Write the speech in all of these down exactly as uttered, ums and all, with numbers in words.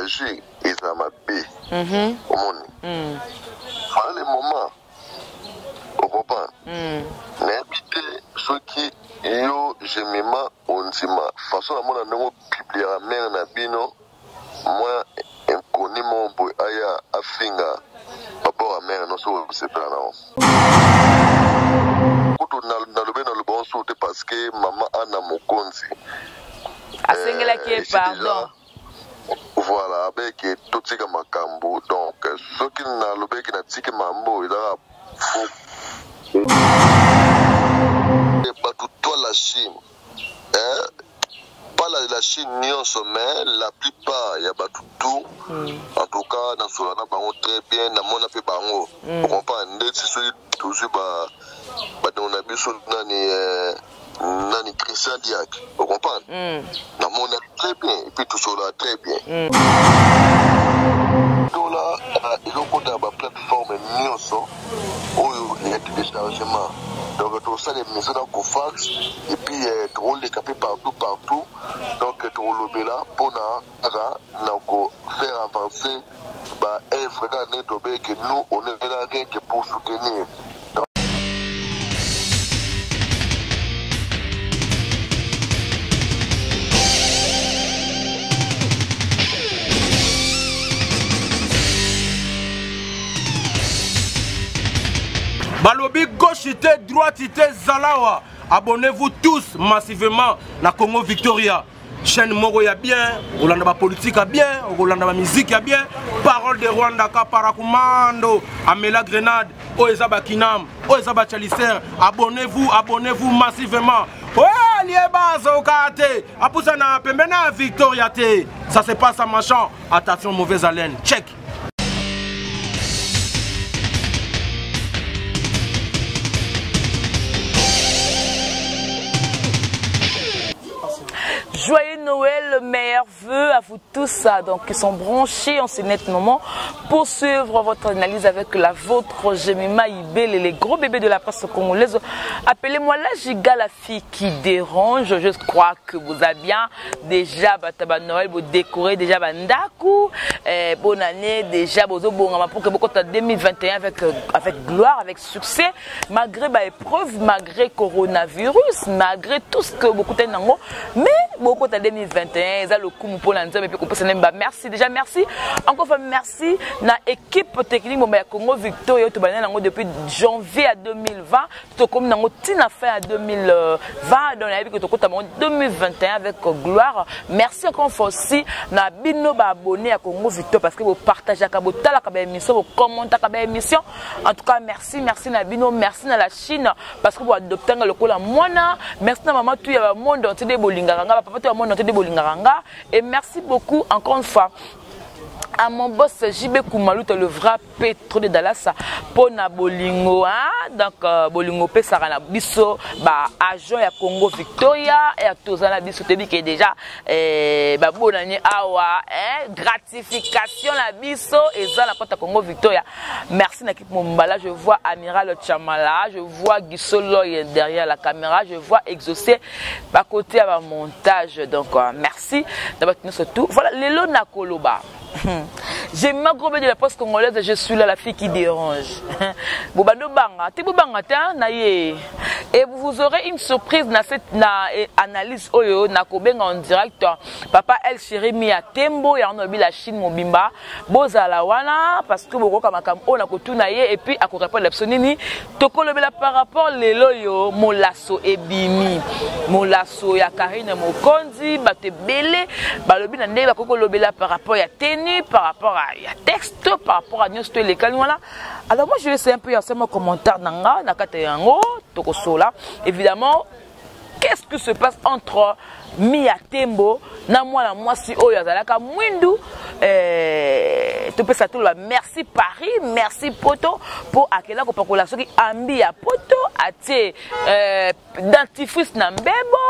agir et ça m'a payé. Au monde. Voilà les moments. Au comprend. N'habitez ceux qui yo je m'aime on s'y ma façon à mon amour publier la mère Nabino. Moi inconnu mon boy aya afinga rapport à mère non c'est pas non. Quand on a dans le bon sauté parce que maman Anna Mokonzi. Asengela qui est pardon. Voilà, avec tout ce qui est macambo. Donc, ceux qui n'ont pas qui n'ont pas de mambo, il a faux. Et pas tout la Chine. Hein? Pas la, la Chine ni en sommet, la plupart, il y a pas tout. En tout cas, dans ce cas, on très bien, dans mon appel bango. Vous comprenez? C'est celui toujours, bah, dans la bus, nani Christian Diak, vous comprenez? Dans mon appel très bien, et puis tout cela très bien. Donc là, il faut qu'on ait une plateforme Nyonso, où il y a des téléchargements. Donc tout ça, les maisons dans Cofax, et puis tout le capé partout, partout. Donc tout le là, pour nous faire avancer, bah, un frère que nous, on est là rien que pour soutenir. Balobi gauchité, droitité, Zalawa. Abonnez-vous tous massivement na Congo Victoria. Chaîne Moro ya bien, Rolanda ba politique ya bien, Rolanda ba musique ya bien. Parole de Rwanda ka parakumando, Amela Grenade, Oezaba Kinam, Oezaba Chalicer. Abonnez-vous, abonnez-vous massivement. Ouais, lieba zokate. Apusa na pembena Victoria te. Ça se passe à machin. Attention mauvaise haleine. Check. Joyeux Noël, meilleurs vœux à vous tous donc, qui sont branchés en ce net moment pour suivre votre analyse avec la vôtre Jemima Ibel et les gros bébés de la presse congolaise. Appelez-moi la giga, la fille qui dérange. Je crois que vous avez bien déjà Bataba Noël, vous décorez déjà Bandaku. Eh, bonne année déjà, pour que vous deux mille vingt et un avec, avec gloire, avec succès, malgré bah, épreuve, malgré coronavirus, malgré tout ce que beaucoup de gens mais beaucoup de deux mille vingt et un, ils ont le coup pour l'année, mais puis merci déjà, merci. Encore fois, merci na équipe technique de Congo Victoria depuis janvier à deux mille vingt, tout comme dans Tina fin à deux mille vingt, dans la vie que tu as deux mille vingt et un avec gloire. Merci encore une fois aussi na bino ba abonné à Congo Victoria parce que vous partagez à Kabota la émission, vous commentez la émission. En tout cas, merci, merci na bino, merci na la Chine parce que vous adoptez le coup la moana. Merci na maman tu y a monde entier de Bolinganga, papa tu y a monde entier de Bolinganga et merci beaucoup encore une fois à mon boss J B Koumalou, le vrai pétro de Dallas pour na bolingo hein donc euh, bolingo pe sarana biso ba agent ya Congo Victoria et à tozana biso tebi qui déjà eh ba bonani awa hein gratification la biso et ça la porte Congo Victoria. Merci na équipe Mombala, je vois Amiral Chamala, je vois Gisolo derrière la caméra, je vois Exaucé à côté à la montage donc euh, merci d'abord surtout voilà Lelo na Koloba. J'ai ma gros de la poste congolaise, je suis là la fille qui dérange. Bobado banga, ti bobanga ta na ye. Et vous aurez une surprise na cette na analyse oyo na kobenga en direct. Papa El Chirimi a Tembo ya on obi la Chine mobimba. Bozala wana parce que boko kama kam on a kotuna ye et puis a ko répondre la nini tokolobela par rapport lelo yo molasso ebimi. Molasso ya Karine Mokonzi bate belé balobi na ndeba kokolobela par rapport ya par rapport à y a texte, par rapport à nous les voilà. Alors moi je vais essayer un peu à mon commentaire nanga nakate yango tokosola. Évidemment, qu'est-ce qui se passe entre Mia Tembo na moi la moi si oyo azalaka mwindu eh to pesa tout la merci Paris, merci poto pour akela ko pakola soki ambi ya poto atie euh dentifrice na mbebo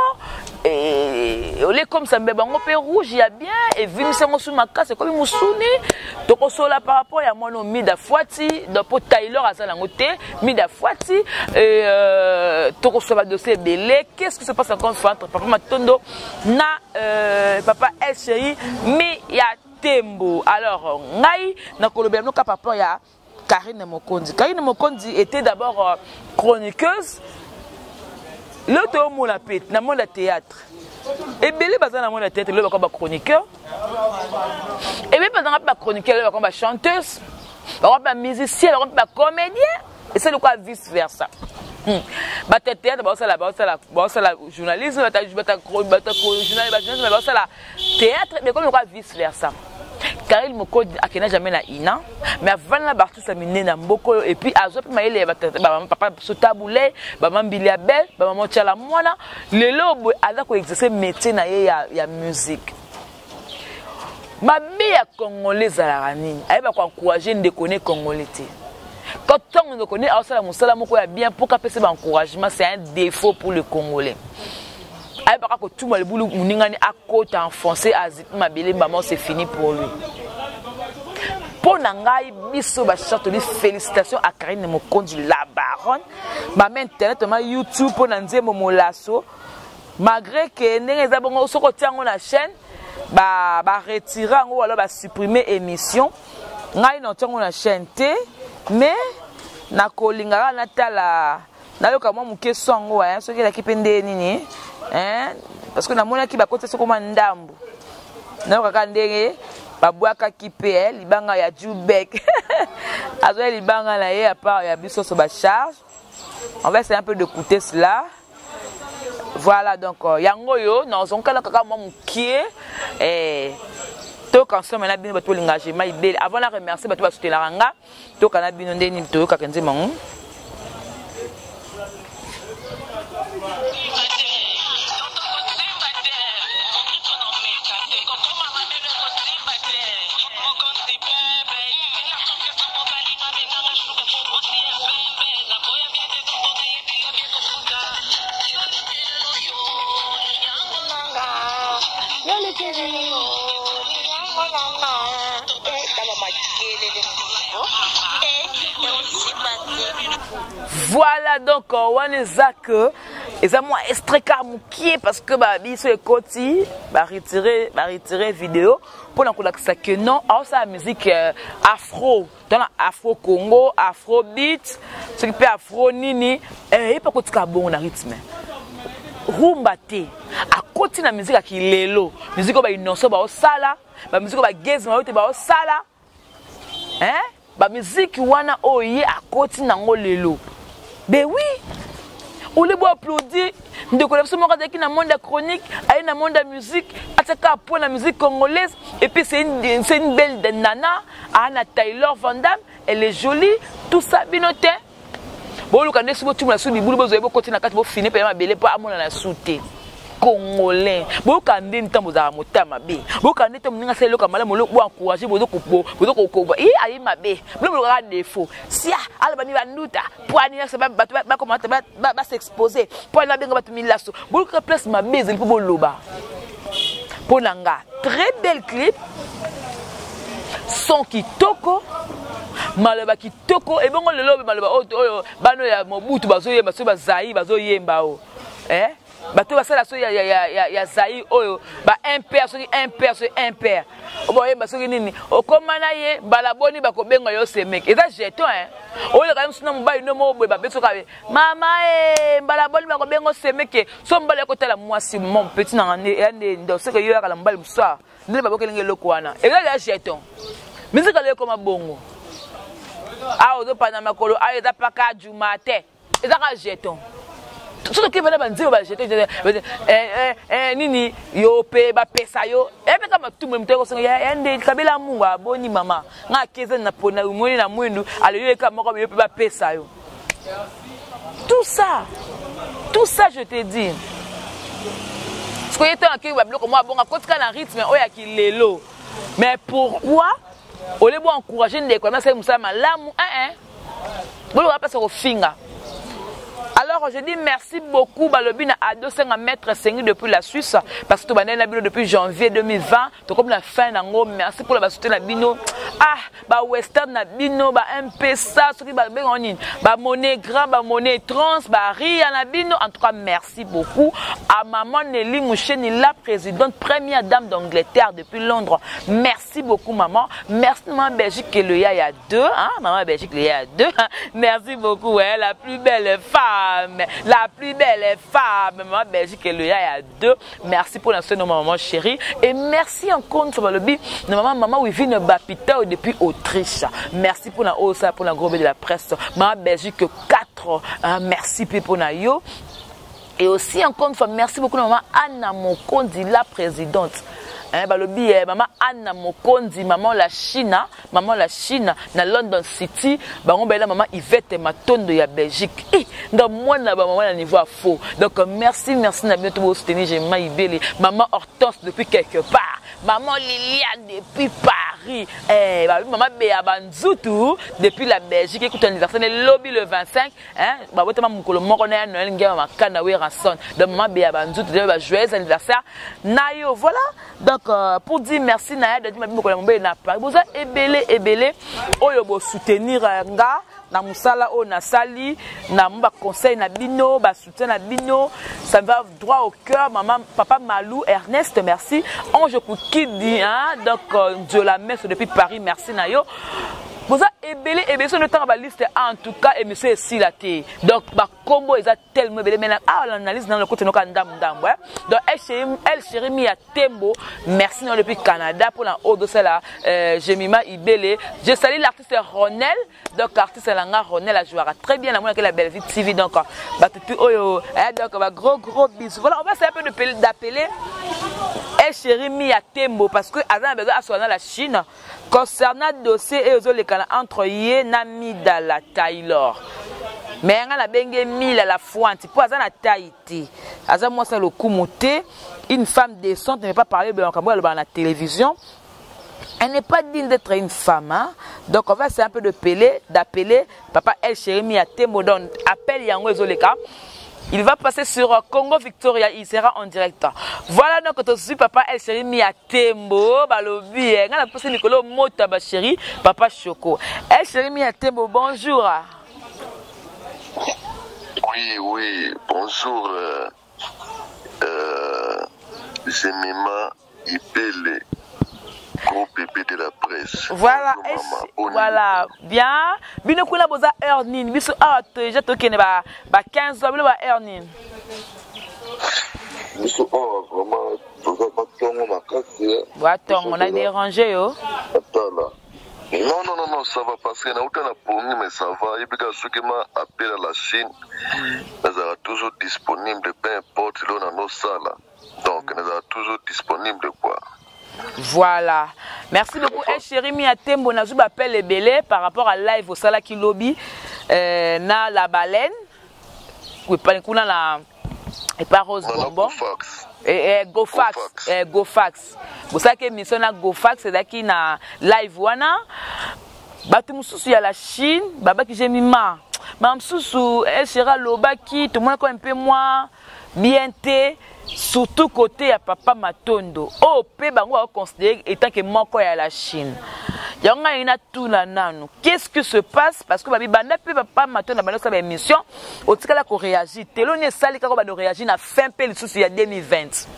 et ole comme ça mbeba ngo pe rouge ya bien et vini sango sous makase comme musuni to ko sola par rapport ya mono mida fwati do po Taylor azala ngote mida fwati et euh to ko sola dossier belé. Qu'est-ce qui se passe encore entre papa Matondo na euh, papa El Chéri mais il y a Tembo. Alors, ngai na kolobia no ka papa ya Karine Mokondi. Karine Mokondi était d'abord euh, chroniqueuse. L'autre mot la pète, dans le monde théâtre. Et bien, les dans le monde théâtre, le comme chroniqueur. Et bien, pendant que chroniqueur, le comme chanteuse, le musicien, le comme comédien. Et c'est le cas vice versa. Bah théâtre, bah ça la, bah ça la, bah ça la journalisme, bah ta, bah ta, bah ta journalisme, bah ça la théâtre, mais comme le cas vice versa. Karine Mokondi akena jamais na ina mais avant la bartu sa mine na mboko et puis azo pe maile ba papa sotaboulé ba mambili abel ba maman tchala mwana lelo bo aza ko exercer métier na ye ya, ya musique mabe ya congolais za nini ayeba ko encourager ndekone congolais te quand on ne connaît alors ça la musala moko ya bien pour capter ba encouragement c'est un défaut pour le congolais. Aïe baka ko tout le boulot muningani à côté enfoncé azip mabele maman c'est fini pour lui. Pour nangai biso ba chatoli félicitations à Karine Mokondi la baronne. Ma main internet ma YouTube pour nanze momolaso malgré que ndenge za bongo soko tiango na chaîne ba ba retirer ngo alors ba supprimer émission ngai na tiango na chaîne té mais na kolingara na tala na yoka mwa muke songo hein soki la kipende nini hein parce que na mona ki ba kote soko mandambu na yoka kandenge ba bwaka kipe libanga ya Jubek azo libanga na ye à part ya biso so ba charge on va essayer un peu de coûter cela. Voilà donc yango yo na zonkala kaka mwa mukie eh to kanso mena bino bato l'engagement ibele avant la remercier bato ba soutenir nga to kana bino ndeni to ka kenze mangu. Voilà donc on est que et ça moi extrait qui parce que bah biso ekoti ba retirer ba retirer vidéo pour la que non alors ça la musique euh, afro dans afro Congo afro beat ce qui peut afro nini et pas kotika bon na rythme rumba te a côté na musique qui lelo musique ba inonso ba osala ba musique ba gezi ma ba osala hein ba musique wana oye a côté na ngo lelo. Ben oui, on les voit applaudir. De connaître ce moment qui est dans le monde de la chronique, dans le monde de la musique, à ce cas pour la musique congolaise. Et puis c'est une, c'est une belle de nana, Anna Taylor Van Damme, elle est jolie, tout ça, binoté. Bon, le candidat, si vous avez un boulot, vous avez continué à finir par ma belle pour avoir la souté. Congolais. Bon, candidat, vous avez un motama bé. Bon, candidat, vous avez un motama bé. Vous avez encouragé, vous avez encouragé. Et aïe ma bé. Vous avez un défaut. Si, alabani va nous ta. Pour aller va s'exposer. Pour aller bien battre mille lasso. Vous avez place ma bé, il faut vous loba. Pour nanga, très bel clip. Son qui toko. Malaba qui toko. Et bon, le lobe malaba. Oh, oh, bano ya mobutu bazo yemba, so bazaï bazo yemba o. Eh? Bato basala so ya ya ya ya zaï oyo ba impair so impair so impair obo yemba so nini okomana ye balaboni bakobenga yo semeke eza jeton hein oyo ka msuna mbayi no mo boye ba beso ka mama eh balaboni bakobenga semeke so mbala ko tala mwasi mon petit na ngane ndo se ke yo ka mbali mswa ndile babokelenge loko wana eza ya jeton musique le koma bongo a ozo pana makolo a eza paka jumate eza ka jeton. Surtout que venez dire bah j'étais eh eh nini yo pe ba pesa yo e pe kama tout même temps ya ende kabela munga boni mama nga keze na pona umoni na mwindu ale yo kama ko yo pe ba pesa yo tout ça tout ça je te dis ce que était en qui ba bloc moi bon kotika na rythme oya ki lelo mais pourquoi on les doit encourager ndeko na c'est musa malamu hein hein bon on va passer au finga. Alors alors je dis merci beaucoup balobi na ado senga maître Sengi depuis la Suisse parce que banana bino depuis janvier deux mille vingt to comme la fin nango merci pour la soutenir na bino ah ba western na bino ba M P S A soki ba bengonin ba monnaie grand ba monnaie trans ba ria na bino en tout cas merci beaucoup à maman Nelly Moucheni la présidente première dame d'Angleterre depuis Londres merci beaucoup maman merci maman Belgique et le ya il y a deux hein maman Belgique le ya il y a deux hein? Merci beaucoup ouais la plus belle femme la plus belle femme maman Belgique et le ya il y a deux merci pour l'instant maman chérie et merci encore une fois le bi maman maman oui vient Bapita depuis Autriche merci pour la hausse pour la gros de la presse maman Belgique quatre hein? Merci pour na yo. Et aussi, encore une fois, merci beaucoup, maman Anna Mokondi, la présidente. Hein, bah, le billet, maman Anna Mokondi, maman la Chine, maman la Chine, na London City, bah, on va maman Yvette Matondo de la Belgique. Et, dans moi, na, bah, maman, à niveau faux. Donc, merci, merci, na bientôt vous soutenir, j'ai maïbélé. Maman Hortense depuis quelque part. Maman Liliane depuis Paris. Eh, bah, maman Béa Banzoutou depuis la Belgique. Écoute, l'anniversaire, le lobby le vingt-cinq. Hein, bah, vous maman Moukolo Morona, Noël, Nga, maman Kanawe Ranson. Donc, maman Béa Banzoutou, bah, joyeux anniversaire. Nayo, voilà. Donc, euh, pour dire merci, Naya, de dire, maman Moukolo Morona, n'a pas. Vous avez ébélé, ébélé. Oh, yo, soutenir, Nga. Na musala o na sali na mba conseil na bino ba soutien na bino ça me va droit au cœur maman papa Malou Ernest merci Ange Koukidi hein donc euh, de la messe depuis Paris merci na yo vous avez ébélé et bien sûr le temps à la liste en tout cas et monsieur si la té donc ba combo ils a tellement ébélé maintenant ah l'analyse dans le côté no kandam ndam ouais donc elle chérie elle chérie mi a tembo merci non depuis Canada pour la haut de cela euh, Jemima Ibélé je salue l'artiste Ronel donc l'artiste Langa Ronel a joué très bien la moitié la belle vie T V donc bah tout oh donc bah gros gros bisous voilà on va essayer un peu de d'appeler elle chérie mi a tembo parce que avant besoin à soigner la Chine concernant dossier et aux les entre Yenamida la Taylor mais on a bengue mille à la fois pour azan la Tahiti azan moi ça le kumuté une femme décente ne veut pas parler de la télévision elle n'est pas digne d'être une femme hein? Donc on va essayer un peu de peler d'appeler papa El Chéri mi a tembo don appelle yango ezoleka. Il va passer sur Congo Victoria, il sera en direct. Voilà donc quand suis papa El Chéri mi a tembo balobi on a passé Nicolas Mota ba chéri papa Choco. El Chéri mi a tembo bonjour. Oui oui, bonjour euh, euh, Jemima Ibélé. Gros bébé de la presse. Voilà, bonjour, voilà, bien. Bino kuna boza earning, biso ah déjà tokene ba ba quinze ans, bino ba earning. Biso oh vraiment boza ba tongo makasi. Wa tongo na dérangé yo. Attends là. Non non non non, ça va passer na utana pongi mais ça va. Ibika soki ma appelle à la Chine. Nous sera toujours disponible peu importe là dans nos salles. Donc nous sera toujours disponible quoi. Voilà. Merci beaucoup. El Chéri mi a tembo na zuba appelle les belé par rapport à live au sala qui lobby euh, na la baleine. Oui, pas kuna la et pas Rose Bonbon. Et GoFax, eh GoFax. Vous savez que mission na GoFax c'est daki na live wana. Batu mususu ya la Chine, baba ki j'ai mis ma. Mam susu El Chéri lobaki, tout le monde un peu moins bien té. Surtout côté à papa Matondo. Oh, pe bango a considéré étant que moko ya la Chine. Yanga ina tout la nanu. Qu'est-ce qui se passe parce que babi banda pe papa Matondo banda sa émission, au tikala ko réagir. Telone sali ka ko ba de réagir na fin pe le souci ya deux mille vingt.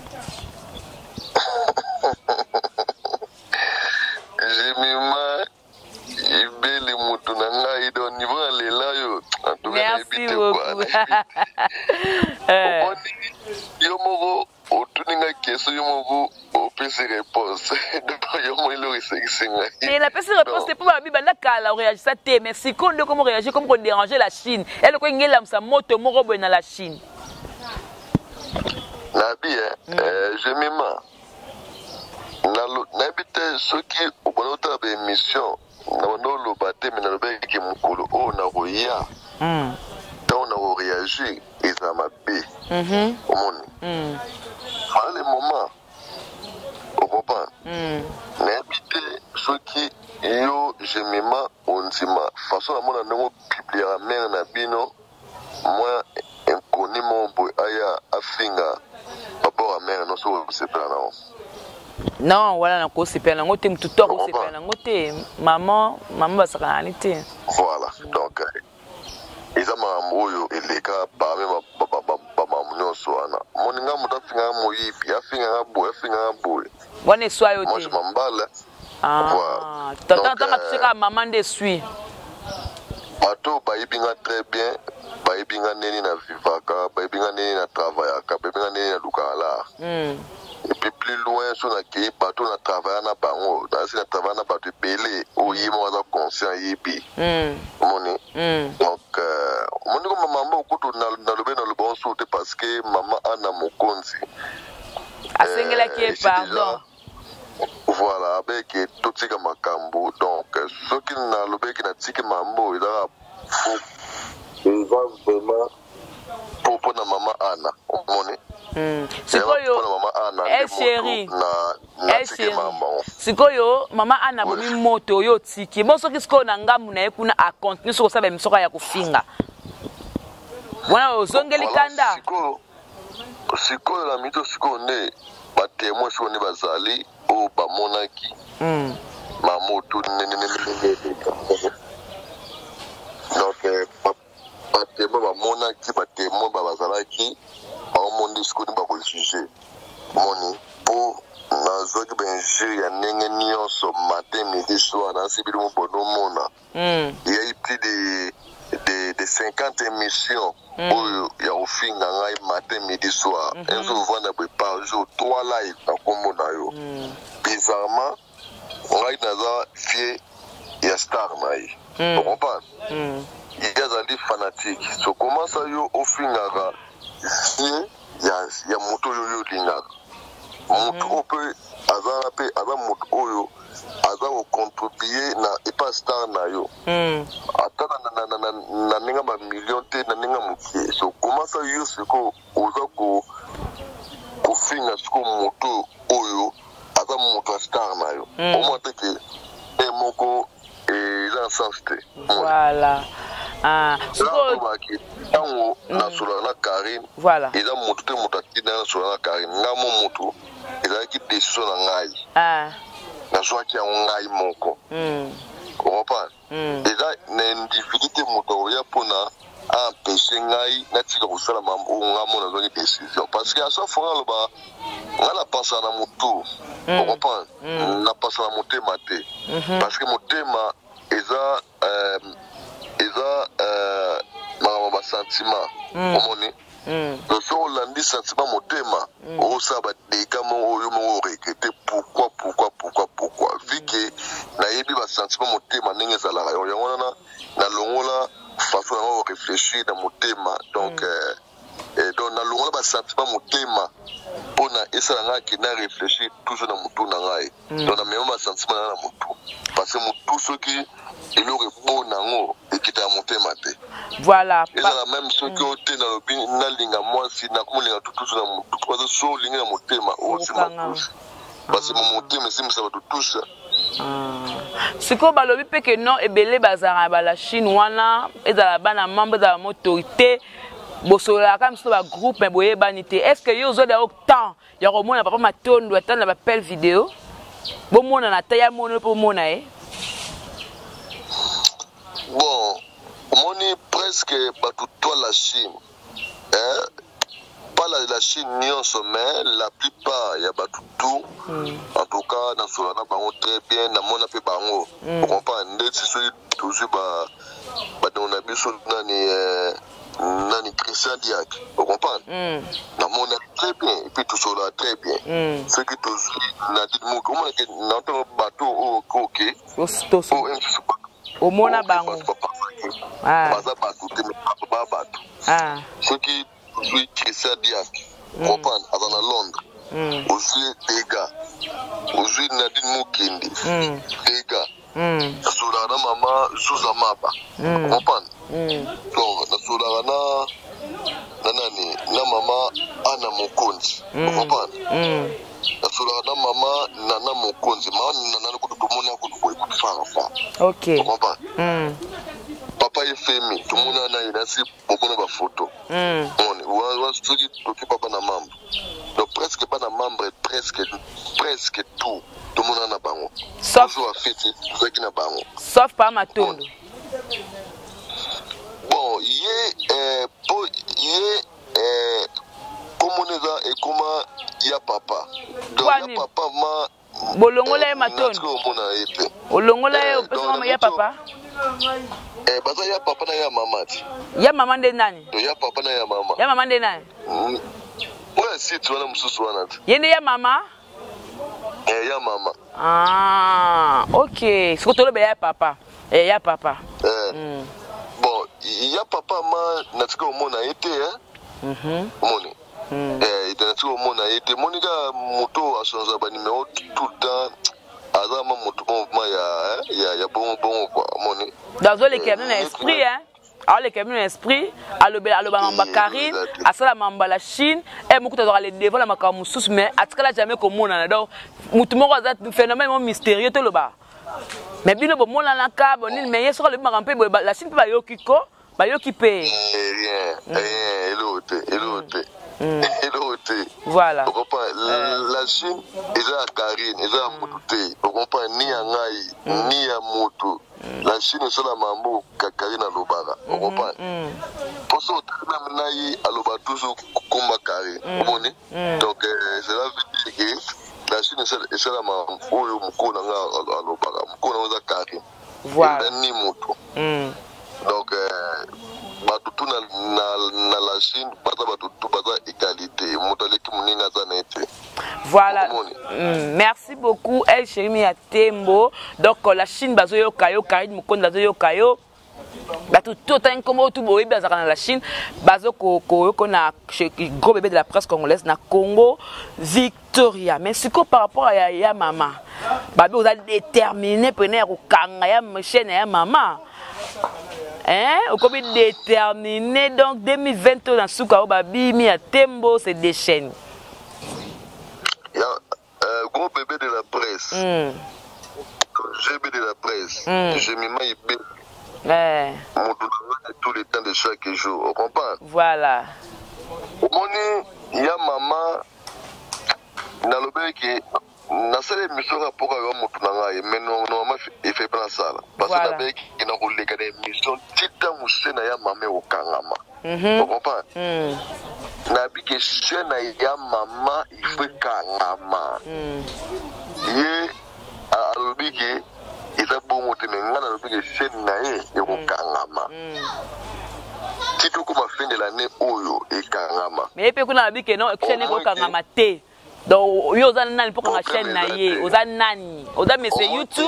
Jemima Ibélé mutu na ngai do niveau ale la yo. Merci beaucoup. euh Yo moko otuninga keso yo moko opesi réponse. Donc yo mo ile risinga. Et la pesi réponse c'est pour babi banda kala réagir ça té mais si qu'on de comment réagir comme qu'on déranger la Chine. Elle ko ngela msa moto moko bo na la Chine. Nabi euh Jemima. Na na bité soki obolota ba émission na wono lo baté mais na lo ba ki mukolo o na roya. Mm. Donc on a réagi et ça m'a bé. Mhm. Au monde. Mhm. À le moment au papa. Mhm. N'habite ceux qui yo Jemima on sima façon à mon nango publier à mère na bino moi sepela na non voilà na ko sepela na ngote mtu to ko sepela na ngote maman maman basaka na te voilà donc isa makambo oyo eleka parmi bamamu nyonso wana moninga moto afingaka moyibi afingaka boye afingaka boye wana eswa yo moi je m'emballe ah tantanga tuseka maman nde eswi bato bayibinga très bien bayibinga neni na vivaka bayibinga neni na travaillaka bayibinga neni na lukala et puis plus loin sur na kei bato na travailler na bango na si na travailler na bato ebele oyima waza conscient yibi omoni donc omoni ko mama okutu na lobe na lobo nso te parce que mama ana mokonzi asengelaki e pardon voilà avec totika makambo donc soki na lobeki na tiki mambo ila il va vraiment pour pour na mama ana omoni sikoyo eh chérie eh chérie sikoyo mama ana bomi moto yo tiki bon soki sikoyo na ngamu na ekuna a continue soko saba misoka ya kufinga wana ozongeli kanda sikoyo sikoyo la mito sikoyo ne ba témoin sikoyo ne bazali o ba monaki mm mamoto ne ne ne donc ba témoin ba monaki ba témoin ba bazalaki monde sikoyo ne ba ko juger moni po na zoki benje ya ndenge nyonso matin midi soir na sibili mo bono mona mm il y a eu plus de de de cinquante émissions oyo ya ofinga ngai matin midi soir un jour vendre par jour trois live na kombo na yo bizarrement ngai naza fier ya star na yi tu comprends il y a des fanatiques so commence yo ofinga fier ya ya moto yo yo lingaka moto ope azana pe aza moto oyo aza ko contribuer na epa star na yo ata na na na na ninga ba million te na ninga mukie so commence yo siko oza ko ko finga siko moto oyo aza moto star na yo o mo te ke e moko e za sensté voilà ah siko tango na solo na Karine voilà eza moto te moto akina solo na Karine ngamo moto eza ki décision na ngai ah na zwaki ya ngai moko mm opa eza na individualité moto ya pona a empêcher ngai na tika ko sala mambo ngamo na zoni décision parce que à chaque fois lo ba ngala pensa na moto opa na pensa na motema te parce que motema eza euh eza euh ma sentiment omoni le so landi sentiment motema o sa ba dégamo oyo mo regretter pourquoi pourquoi pourquoi pourquoi vu que na yebi ba sentiment motema ndenge zala yo yango na na longola façon na réfléchir na motema donc euh, et donc na longola ba sentiment motema pona esa nga ki na réfléchir toujours na mutu na ngai donc na même ba sentiment na mutu parce que mutu soki il aurait beau nango et qui t'a monté maté voilà et la même ce que au té na lobi na linga moi si na ko linga tout tout na mutu parce que so linga na motema o si ma touche parce que mon motema si ça va tout touche siko balobi pe que non ebele bazara ba la Chine wana ezala bana membre de la autorité bosola comme so ba groupe mais boye banité est-ce que yo zo da autant ya ko mona papa matondo atanda ba belle vidéo bo mona na taya mono po mona eh. Bon, on est presque partout la Chine. Hein? Pas la, la Chine ni en sommet, la plupart, il y a tout. Mm. En tout cas, dans ce cas-là, très bien, dans mon appel, on comprend, c'est toujours, on a besoin d'un Christian Diac, on comprend. Dans mon appel, très bien, et puis tout cela, très bien. Ce qui toujours, on a dit, comment on a un bateau, ok, au mona bango ah baza bato te ba bato ah ceux qui jouent Christian Diac comprendre à dans Londres aussi des gars aussi Nadine Mukindi des gars sur la maman Suza Maba comprendre donc na sur la nanani na mama Ana Mokonzi comprendre na sur la mama Nana Mokonzi maana nana ko to mona ko ko ko fara fa OK mm. Papa est femi tout le monde a une assez beaucoup de photos mm. On wa wa studio to papa na membre donc presque pas na membre presque presque tout tout le monde na bango sauf toujours fait tout qui na bango sauf pas Matondo. Bon, yé euh pour yé euh comment on est et comment il y a papa donc il y a papa ma bolongola e Matondo olongola e pesa ya papa eh baza ya papa na ya mama ti ya mama nde nani ya papa na ya mama ya mama nde nani ouais si tu wana mususu wana yende ya mama eh ya mama ah ok siko tolo be ya papa eh ya papa eh mm. Bon ya papa ma natika omona ete hein mhm moni eh ite natika omona ete monika moto asonza ba numéro tout le temps azama moto ma ya ya ya bon bon quoi moni dans le cabinet d'esprit hein alors le cabinet d'esprit alobe aloba mamba Karine asala mamba la Chine et mokuta doit aller devant la makamu sous mais atikala jamais comme mona donc mutu moko za phénomène mystérieux to loba mais bino bo mona na ka bonini mais yeso le makampe la Chine ba yokiko ba yokipe rien rien elote elote elote voilà la Chine eza Karine eza mutu on comprend ni ngai ni ya moto la Chine c'est la mambo Karine alobaka on comprend pour ça on a eu aloba toujours combat Karine comprenez donc c'est la vie que la Chine c'est la mambo oyo mukona nga alobaka mukona za Karine voilà ni moto donc batutu na na la Chine baza batutu baza égalité moto leki muninga za na été. Voilà. Mm, merci beaucoup El Chéri Tembo. Donc la Chine bazo yo kayo Karine Mukonda bazo yo kayo batu tout un comme tout boy baza na la Chine bazo ko ko ko na gros bébé de la presse congolaise na Congo Victoria. Mais ce que par rapport à ya maman babi vous a déterminé prenez ko kanga ya chaîne ya maman. Hein, au comme déterminé donc deux mille vingt dans Souka Babi mi à Tembo c'est des chaînes. Il y a un gros bébé de la presse. Mm. G B de la presse. Mm. Je m'y maille bien. Ouais. Mon tout le temps de chaque jour. On comprend? Voilà. Au moment il y a maman dans le bébé qui na sala émission rapport à moto na ngai mais normalement il fait pas ça parce que na beki ina ko leka des émission tita musena ya mama o kangama on comprend na biki sena ya mama il fait kangama ye a biki ita bongo te ngana na biki sena ye ko kangama tito ko ma fin de l'année oyo e kangama mais pe kuna biki non sena ko kangama te. Donc, yo za nani pour la chaîne na ye, oza nani, oza monsieur YouTube.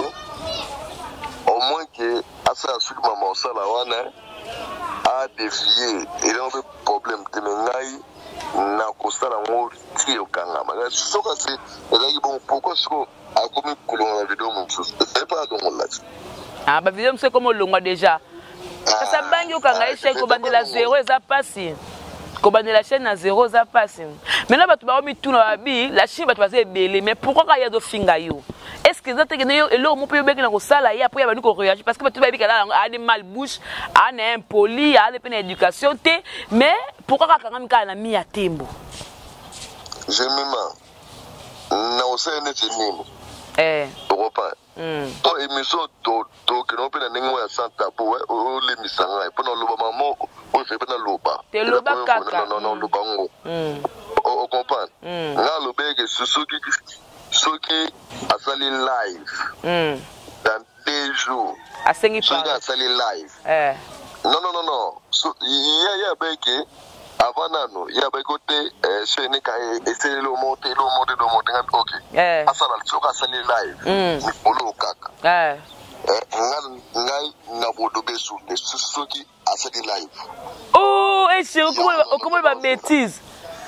Au moins que asa sur maman ça la wana a dévié, il a un problème de mengai na kosala ngo ti o kanga. Mais ce que c'est, ezaki bon pourquoi ce a comme kolonga la vidéo mon chose. C'est pas donc là. Ah ba vidéo c'est comme longa déjà. Ça bangi o kanga échec ko bandela zéro eza passé. Kobane la chaîne à zéro ça passe. Maintenant batu ba mi tout na bi la Chine batu baze belé mais pourquoi ka ya do finga yo? Est-ce que ça te gene yo elo mo pe beki na ko sala ya après ya bani ko réagir parce que batu ba bi kala a des malbouche, a des impoli, a des peine d'éducation té mais pourquoi ka kanga mi ka na mi ya Tembo? Je mima na osene tinimo. Eh. Pourquoi Mm. Oh, émission to to que non peut na ningo ya santa pour o le misanga pour no loba mamo o fait pas na loba te loba kaka non non loba ngo mm. O comprendre mm. Na loba que ce qui ce qui a sali live mm. Dans deux jours a sengi pas a sali live eh non non non non so ya ya beke avant nano ya ba côté euh chez ne ka essayer le monter le monter le monter OK eh asala tsoka sali live ni polo kaka eh ngai ngai na bodo besu de soki asali live oh et c'est comment comment ba bêtise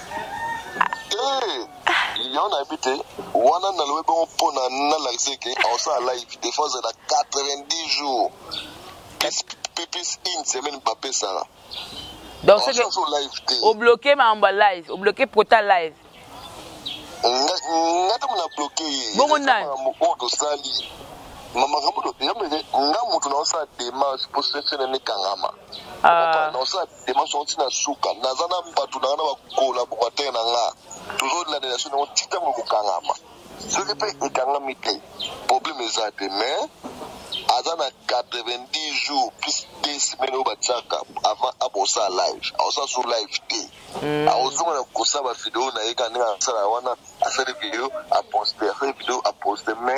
eh il y en a habité wana na lobe bon pona na la seke on sa live des fois de quatre-vingt-dix jours pipis in semaine papé ça. Donc c'est que au bloqué ma en live, au bloqué prota live. Ngata mna bloqué. Bongo nani? Moto sali. Maman Rambo, il y a un moto dans sa démarche pour se faire un kangama. Dans sa démarche, on tient à souka. Nazana Mbatu Nana collaborateur Nanga. Toujours la délégation, on tient à kangama. Ce qui fait un kangama, problème est ça demain. Azana quatre-vingt-dix jours, plus deux semaines au Batchaka, avant à live. À ça sur live T. À Ozuma, on a fait des vidéos, on a fait des vidéos à poster, à faire des vidéos à poster, mais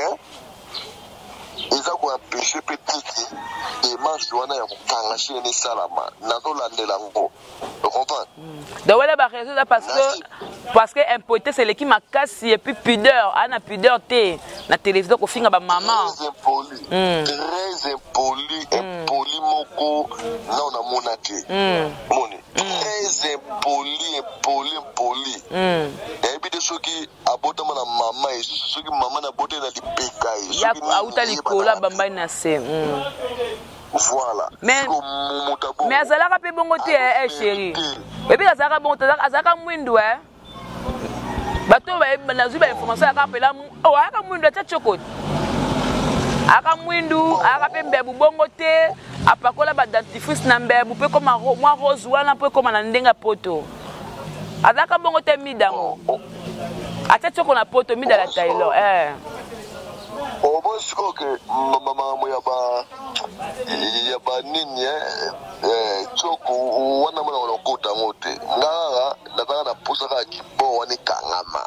ils ont empêché petit et mange douana ya kangashi ni salama nazo landela ngo. Tu comprends? Donc voilà ba raison parce que parce que impoté c'est l'équipe makasi et puis pudeur, ana pudeur té na télévision ko finga ba maman. Très impoli. Très impoli, impoli moko na on a monaté. Moni. Très impoli, impoli, impoli. Et puis de ceux qui abota na maman et ceux qui maman na boté na lipeka. Ya auta likola bamba na se. Voilà. Mais mais azalaka pe bongo te eh chérie. Et puis azalaka bongo azalaka mwindu eh. Bato ba nazu ba information aka pela oh aka mwindu ta chokote. Aka mwindu aka pe mbebu bongo te apakola ba dentifrice na mbebu pe comme moi rose wana pe comme na ndenga poto. Azalaka bongo te midango. Ata choko na poto midala tailo eh. Oh bon c'est que maman mo ya ba ya ba nini eh choko wana mwana wana kota ngote ngara nataka na pusa ka kibo wani kangama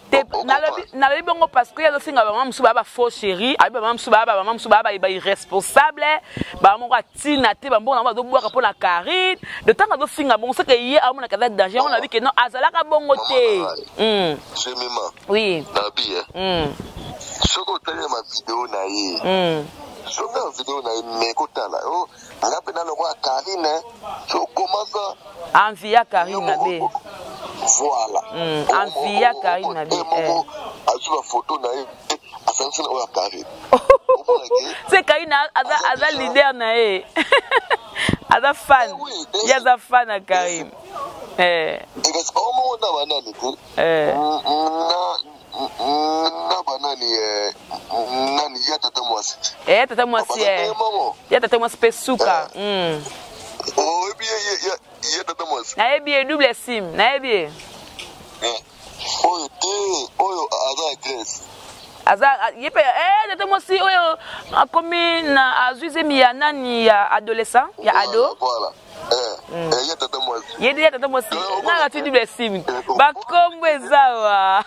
na le bongo parce que ya finga ba maman suba ba faux chérie abi ba maman suba ba maman suba ba irresponsable ba mo ka tina te ba mbona ba do boaka pour la carine de temps do finga bon c'est que hier amona ka danger on a vu que non azalaka bongo te mm c'est mima oui na bi eh mm soko tele ma vidéo na ye mm soko vidéo na ye me ko tala oh ngape na lo kwa Karine so commence envia Karine be voilà envia Karine be eh azu la photo na ye afansi na Karine c'est Karine aza aza leader na ye aza fan ya za fan na Karine eh est-ce qu'on m'a on a banane ko eh na banani eh nani ya tata mwasi eh tata mwasi eh ya tata mwasi pesuka mm oh et bien ya ya tata mwasi na bien double sim na bien eh oh te oh aza Grace aza yepe eh tata mwasi oyo akomi na azuize mi ya nani ya adolescent ya ado voilà eh eh ya tata mwasi yedi ya tata mwasi na la double sim ba kombo ezawa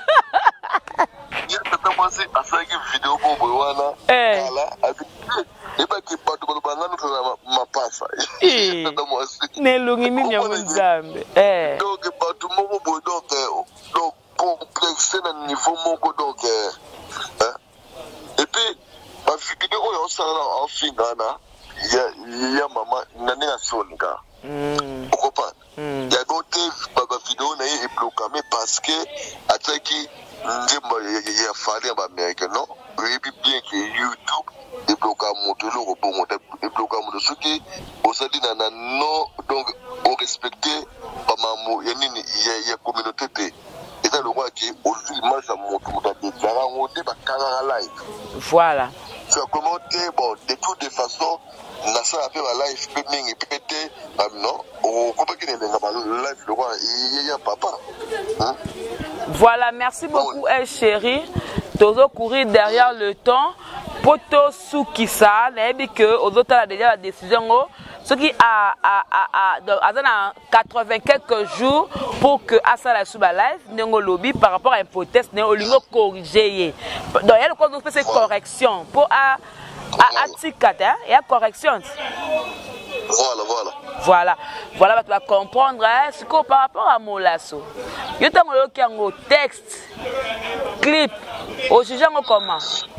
ya tata mwasi asaki vidéo bobo wana ala et pas que pas de bangano na mapasa tata mwasi ne lungi mimi ya mzambe eh donc pas tout moko boy donc donc complexe na niveau moko donc hein et puis ba vidéo oyo osala en fingana ya ya mama nani na sonika mm pourquoi il y a d'autres baba vidéo na est bloqué parce que ataki ndimba ya fali ba américain non et puis bien que YouTube est bloqué moto le robot moto est bloqué moto ce qui aussi na na non donc on respecter pas maman ya nini ya ya communauté te et ça le roi qui aussi image à moto moto déclarer on te ba kanga live voilà tu as commenté bon de toutes les façons na ça a fait la live streaming et pété non on comprend qu'il est dans la live le roi il y a papa hein? Voilà, merci beaucoup eh, chérie toujours courir derrière le temps poto soukisa na ebi que aux autres a déjà la décision ce qui a a a a quatre-vingts quelques jours pour que Asala suba live nengo lobby par rapport à un protest ne olingo corriger donc il y a le code de correction pour à à atikata il y a correction. Voilà, voilà. Voilà, voilà, tu vas comprendre hein, ce que par rapport à Molasso. Je t'ai dit un texte, clip, au sujet comment.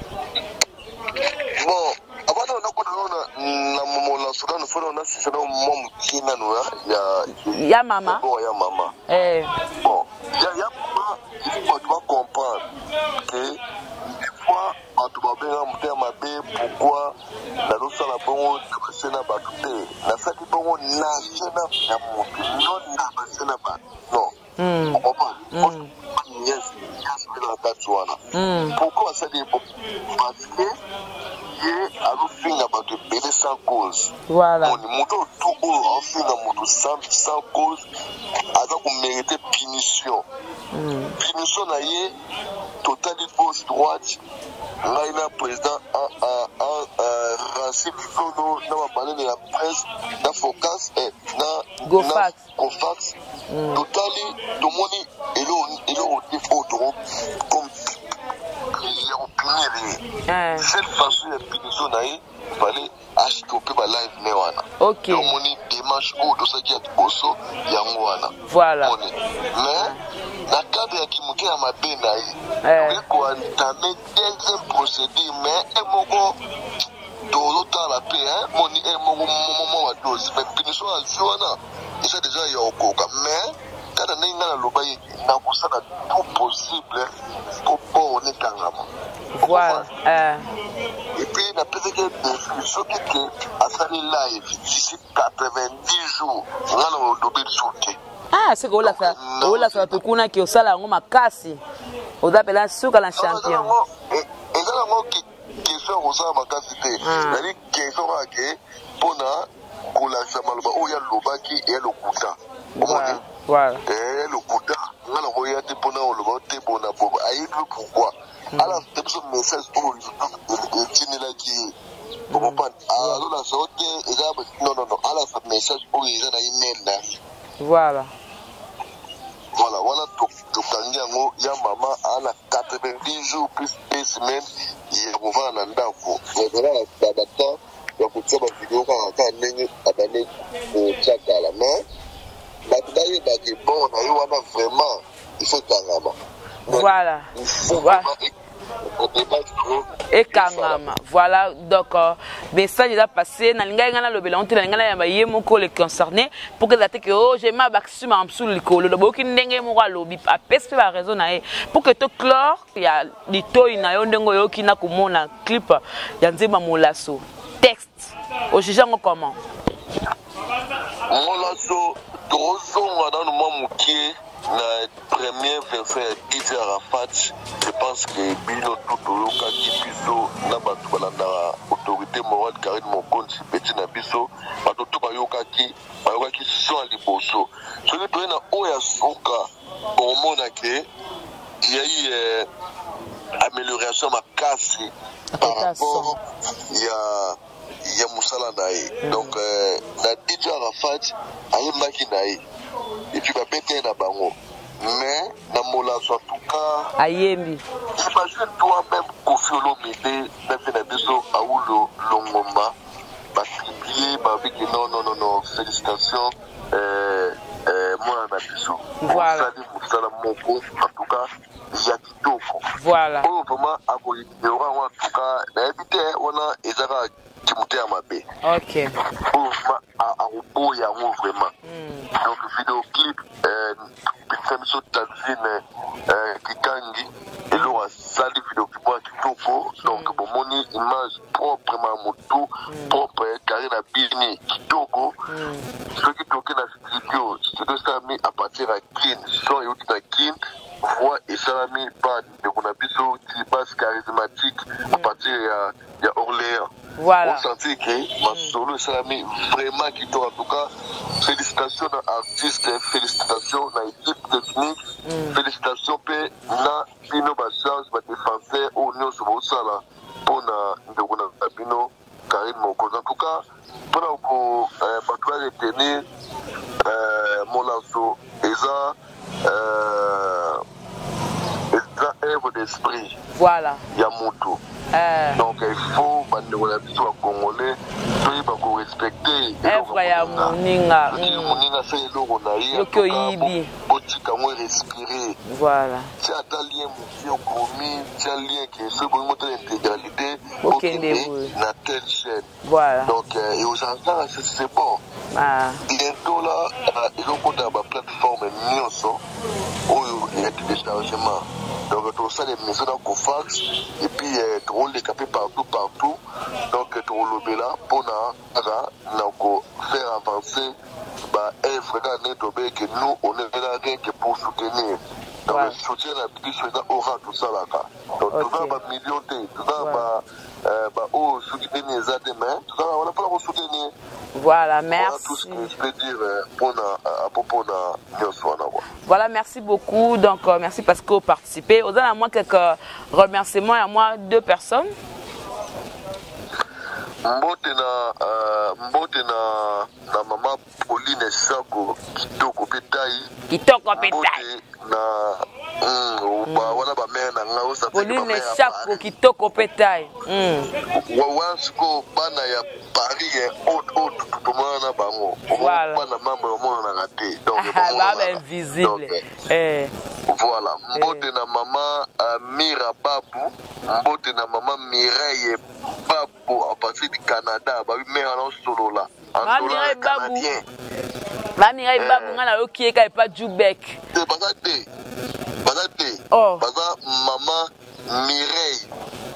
Bon, avant de nous Molasso, nous faisons un sujet de mon qui n'a pas. Il y a maman. Bon, il y a maman. Eh. Bon, il y a maman, il faut comprendre que. Tu vas bien me pourquoi la notion la bonne de la batute la fête est bonne nationale non nationale non on comprend pourquoi ça dit parce que ye azofinga bato ebele sans cause. Voilà. Moni moto tout oyo afinga moto sans sans cause aza komérite punition. Mm. Punition na ye totali gauche droite ngai na président Racine Sono na babalene ya presse na Focus na Gofax Gofax totali tomoni elo elo otoro comme il y a opinion cette façon de punition na ye fallait acheter pe ba live ne wana. OK. Tomoni démarche o dosaki ya boso yango wana. Voilà. Mais na cadre ya kimuke ya mabe na ye ko entame deuxième procédure mais emoko tolota la paix hein moni emoko momo wa dose mais punition à joana ça déjà ya okoka mais kada ninga na lobaye na kusaka tout possible pour pour on est kangama. Voilà. Euh. Et puis la présidente de ce qui a fait live d'ici quatre-vingt-dix jours on a le double sauté. Ah, c'est que ola ça ola ça to kuna ki osala ngo makasi odapela suka la champion. Et ça là qui qui fait osala makasi te. C'est-à-dire qui sont que pona kola samaloba o ya lobaki et le kuta. Voilà. Voilà. Et le kuta ngala ko ya te pona o lobote pona bobo ayi pourquoi. Alors c'est ce message pour le tini là qui bon pas alors la sorte et non non non alors ce message pour les gens à email là. Voilà. Voilà, voilà, tout kanyango ya mama ana quatre-vingt-dix jours plus deux semaines il revient en ndako. Et voilà la data ya kutsa ba vidéo ka ka nenge abane ko tchakala mais ba tudaye ba ke bon na yo wana vraiment il faut tangama. Voilà. Voilà. Et Kangama. Voilà, donc, mais ça, il a passé. Nalinga ngana lobela onte nalinga ya ba yemo ko les concernés pour que date que oh j'ai ma baxu ma amsul liko le boki ndenge mo ka lobi a peste ba raison na e pour que to clore ya litoyi na yo ndengo yo kina kumona clip ya nzema molaso texte au jugeant comment molaso torosonga dans le mokie. La première version D J Arafat, je pense que Bino Tutoloka Kipiso, Nabatu Balanda, autorité morale Karine Mokonzi, Petit Nabiso, Batoto Bayoka Ki, Bayoka qui sont à Liboso. Ce qui peut être Oya Soka, au Monake, il y a eu amélioration à casse par rapport il y a il y a Moussala Naï. Donc, la D J Arafat, Ayemaki Naï. Et puis, il va péter la bango. Mais, dans mon lasso, en tout cas, Ayembi. J'imagine toi-même, Kofi Olomide, Nabeso, Aoulo, Longomba, va publier, va dire non, non, non, non, félicitations, euh, euh, moi, Nabeso. Voilà. En tout cas, il y a Kitoko. Voilà. Oh, vraiment, il y aura en tout cas, l'invité, on a, et ça va. Ok. Pour à il y a vraiment. Donc vidéoclip, Pitsemso Tanzine, Kikangi, et là on sali vidéoclip Kitoko. Donc bon moni image proprement moto, propre Karina Bini Kitoko. Ce qui toque dans la studio, c'est de ça mis à partir à Kin, son et autres à Kin. Voix et salami pas de Bonabiso, qui passe charismatique à partir de Orléans. Voilà. On sentit que ma solo salami vraiment qui en tout cas félicitations à l'artiste, félicitations à l'équipe technique, mm. félicitations à Pino Bachas, ma défenseur au Nyon Soubosala pour na Pino Karine Moko. En tout cas, pour la retenir mon lasso et ça œuvre d'esprit. Voilà. Yamuto. Euh... Donc il faut que Congolais soient respecter. Œuvre ya Moninga. Moninga c'est le Ronaï. Le respirer. Voilà. C'est un lien monsieur commis, c'est un lien qui est ce pour montrer l'intégralité. Ok, na telle chaîne. Voilà. Donc et aux enfants c'est bon. Ah. Bientôt là, ils ont compté à ma plateforme Nyonso où il y a du téléchargement. Donc tout ça les maisons dans Kofax et puis on les capé partout partout. Donc tout le là pour na faire avancer bah œuvre dans que nous on est là rien que pour soutenir. Donc le soutien la petite chose aura tout ça là. Donc tout ça va millions de tout ça va bah oh mais on a pas le soutenir. Voilà, merci. Voilà tout ce que je peux dire pour à propos de Nyoswana. Voilà, merci beaucoup. Donc, euh, merci parce que vous participez. Vous avez à moi quelques remerciements, à moi deux personnes. Mbote na mbote na na maman Pauline Sako kitoko petai kitoko petai na mm ba wana ba mère na nga osa Pauline Sako kitoko petai mm wa wasko bana ya Paris et autre autre tout monde na bango bana mambo mo na ngate donc ba invisible eh voilà mbote na maman Mira Babu mbote na maman Mireille Babu à partir du Canada ba mère na solo là en dollar canadien ba Mireille Babu ngana okie ka pa Jubek te bazate bazate oh baza maman Mireille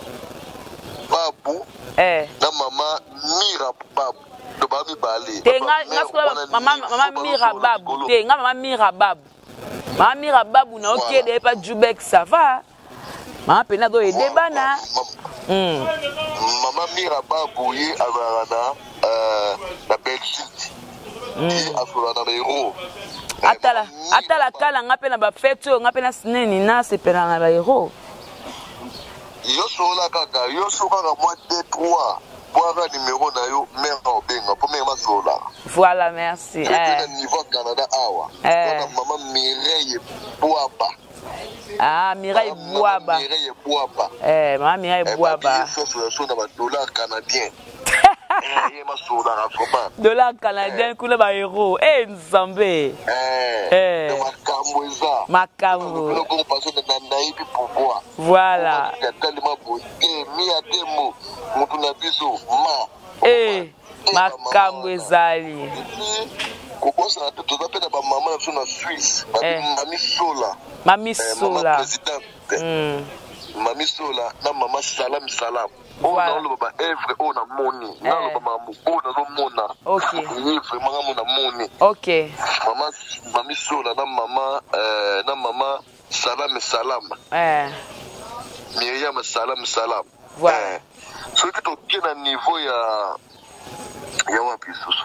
Babu eh na maman Mira Babu to ba mi bale te nga nga maman maman Mira Babu te nga maman Mira Babu maman Mira Babu na okie de pa Jubek ça va maman pena do ede bana mm maman Mira Babu yi avana euh la Belgique mm afro na héros atala atala kala nga pena ba feto nga pena sineni na se pena na ba héros yo sola kaka yo soka ka moi deux trois pour numéro na yo mère obenga pour mère masola voilà merci eh niveau Canada awa eh maman Mireille Boaba ah Mireille Boaba Mireille Boaba eh maman Mireille Boaba ça c'est na ba dollar canadien eh masola vraiment dollar canadien kuna ba héros eh nzambe eh eh makambo eza makambo ko passer na naibi pouvoir voilà tellement beau et mi a demo mutu na biso ma eh makambo ezali kokosa na toto zapena ba mama na na Suisse mami Sola mami Sola mm mami Sola na mama Salam Salam on a le baba Evre on a moni na le baba mamu on a lo mona OK ni vraiment on a moni OK mama mami Sola na mama euh na mama Salam Salam eh Myriam Salam Salam voilà ce que tu as niveau ya ya wapi susu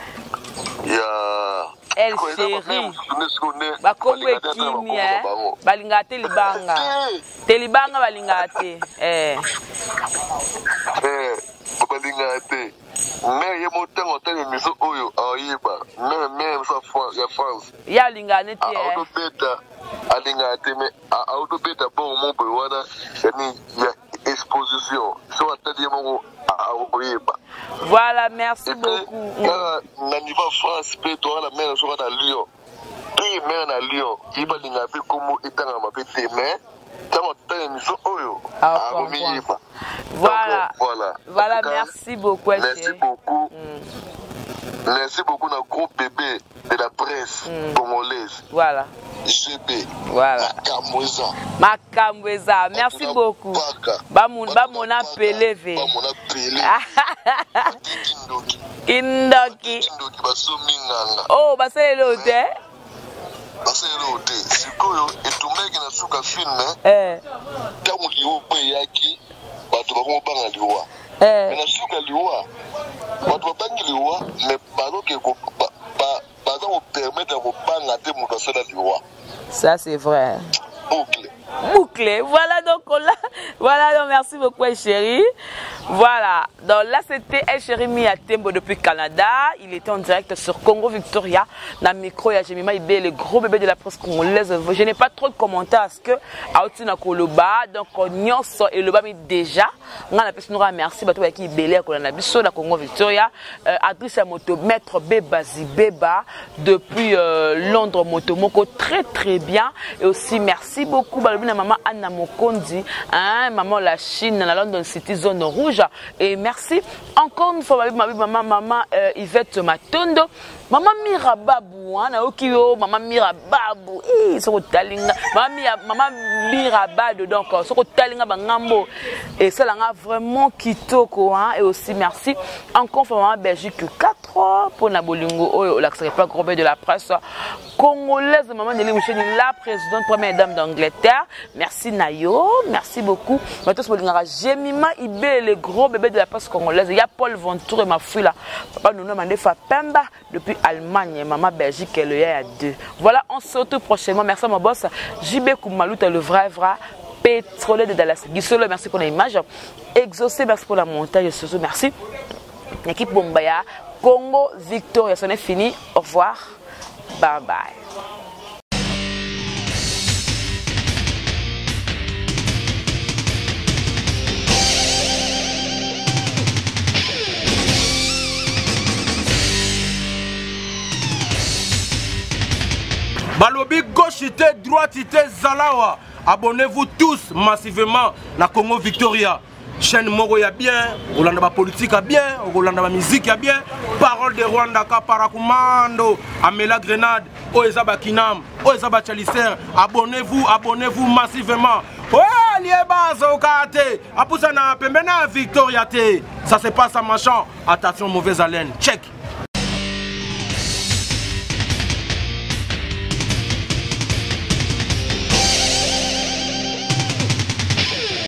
ya El Chéri bakomwe kimi eh balinga te libanga te libanga balinga te eh eh balinga te mais ye motango tele miso oyo ayiba mais mais ça ya France ya linga ne te eh auto beta alinga te mais auto beta bon mon boy wana yani ya exposition so atali mo ayiba. Voilà, merci beaucoup. Na niveau France, peut toi la mère sur à Lyon. Puis mère à Lyon, il va linga pe comme étant ma petite mère. Tant que nous sommes oyo. Ah, voilà. Voilà. Voilà, merci beaucoup. Merci beaucoup. Merci beaucoup notre groupe bébé de la presse congolaise. Voilà. G B. Voilà. Makamweza. Makamweza. Merci beaucoup. Bamoun, bamona peleve. Bamona peleve. Kindoki. Kindoki basominganga. Oh, basele hote. Basele hote. Sikoyo etumeki na suka filme. Eh. Tamu liwo yaki. Batu bako banga liwa. Eh. Mais na suka liwa. Batu banga liwa, mais baloke ko ba baza ko permettre ko banga te muto sala liwa. Ça c'est vrai. Bouclé. Bouclé. Voilà donc là. Voilà donc merci beaucoup chérie. Voilà. Donc là c'était El Chéri Miatembo depuis Canada. Il était en direct sur Congo Victoria. Dans le micro il y a Jemima Ibé, le gros bébé de la presse congolaise. Je n'ai pas trop de commentaires à ce que Aoutina Koloba donc Nyonso et le bami déjà. On a nous remercier bato qui Ibélé ko na biso na Congo Victoria. Euh, Adrissa Moto Maître Beba Zibeba depuis euh, Londres Motomoko très très bien et aussi merci beaucoup balobina maman Anna Mokondi hein maman la Chine dans la London City zone rouge et merci encore une fois maman maman euh, Yvette Matondo maman Mira Babu hein na okio maman Mira Babu eh soko talinga maman maman Mira Babu donc soko talinga bangambo et ça là vraiment kitoko hein et aussi merci encore une fois maman Belgique quatre pour na bolingo oh l'accès pas gros de la presse congolaise maman Nelly Michel la présidente première dame d'Angleterre merci Nayo merci beaucoup beaucoup. Mais tous Jemima Ibe, les gros bébés de la presse congolaise. Il y a Paul Ventour et ma fille là. Papa nous demande de faire Pemba depuis Allemagne, maman Belgique et le y a deux. Voilà, on se retrouve prochainement. Merci à mon boss. J B Koumalouta, le vrai vrai pétrolier de Dallas. Gisolo, merci pour l'image. Exaucé, merci pour la montage. Surtout, merci. L'équipe Bombaya, Congo, Victoria, c'en est fini. Au revoir. Bye bye. Balobi gauchité, droitité, Zalawa. Abonnez-vous tous massivement na Congo Victoria. Chaîne Moro ya bien, Rolanda politique a bien, Rolanda musique a bien. Parole de Rwanda Kaparakumando, Amela Grenade, Oezaba Kinam, Oezaba Chalicer. Abonnez-vous, abonnez-vous massivement. Ouais, liebaz au kate. Apousa na pembena Victoria te. Ça se passe à machin. Attention, mauvaise haleine. Check.